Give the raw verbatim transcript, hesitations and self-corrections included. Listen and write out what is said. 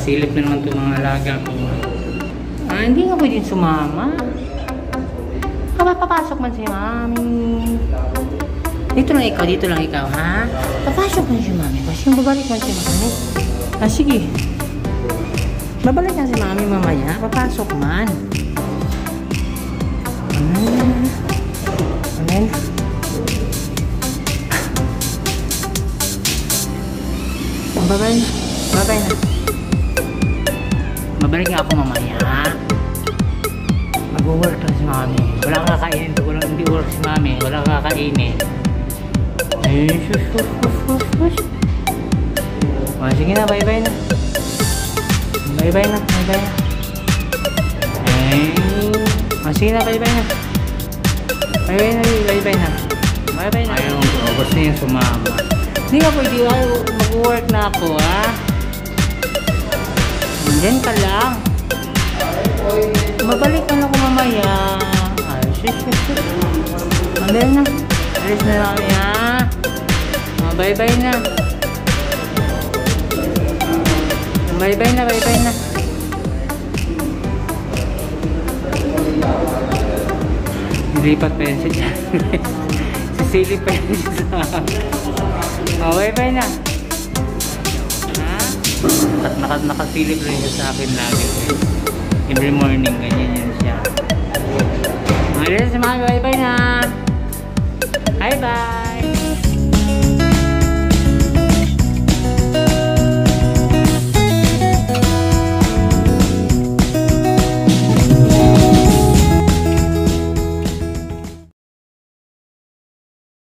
Nakasilip na naman itong mga alaga ko. Ah, hindi nga pwedeng sumama. Papapasok man si mami. Dito lang ikaw, dito lang ikaw, ha? Papasok man si mami. Kasi babalik man si mami. Ah, sige. Babalik na si mami mamaya. Papasok man. Hmm. Amen. Babay na. Babay na. Babalik nga ako mamaya. Mag-work lang si mami. Walang kakainin. Walang hindi work si mami. Walang kakainin. Ay, shush, shush, shush, shush, shush. O, sige na. Bye-bye na. Bye-bye na. Bye-bye na. Ay. O, sige na. Bye-bye na. Bye-bye na. Bye-bye na. Bye-bye na. Ayaw ko. Gusto niya sumama. Hindi ka pwede. Mag-work na ako, ha? Diyan ka lang. Mabalik ka na ako mamaya. Ay, shit, shit, shit. Andun na. Alis na lang, ha? Oh, bye-bye na. Bye-bye na, bye-bye na. Nilipat pa yun siya dyan. Sisilip pa yun siya sa akin. Oh, bye-bye na. Ha? At naka, nakasilip rin siya sa akin lagi. Every morning, ganyan yan siya. Alis na, bye-bye na. Bye-bye.